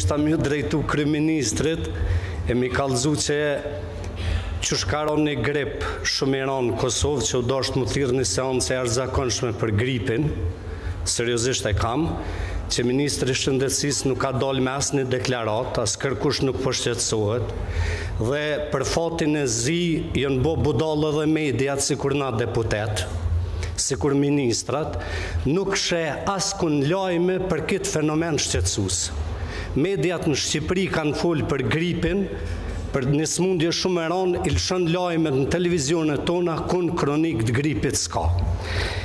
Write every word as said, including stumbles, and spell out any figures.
ta mi drejtu kryeministrit e mi kallëzu që që shkaron një grip shumë i ranë Kosovë që u dashtë më thirrë një seancë e jashtëzakonshme për gripin, seriozisht e kam, që Ministri i Shëndetësisë nuk ka dalë me asnjë deklaratë, as kërkush nuk po shqetësohet, dhe për fatin e zi janë bë budallë edhe mediat sikur na deputet, sikur ministrat, nuk sheh askund lajme për këtë fenomen shqetësues. Mediat në Shqipëri kanë folë për gripin, për një smundje shumë e ranë, i lëshon lajmet në televizionet tona, kun kronik të gripit s'ka.